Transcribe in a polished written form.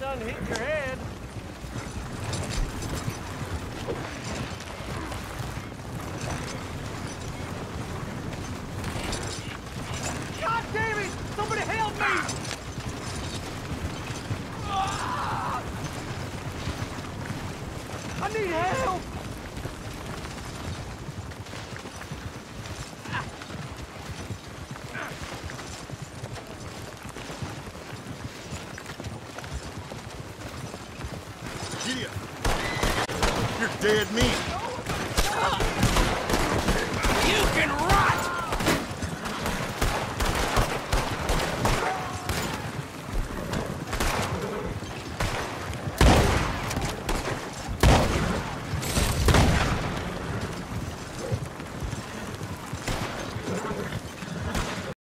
done hit your head. God damn it! Somebody help me! Ah! I need help! Giddy up. You're dead meat.